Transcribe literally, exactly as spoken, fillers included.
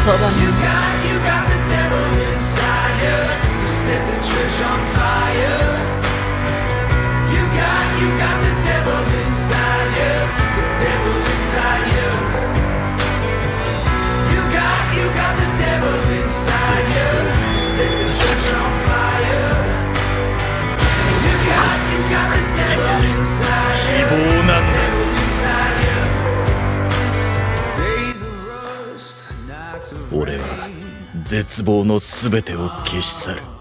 ばない。 希望なんだ。俺は絶望のすべてを消し去る。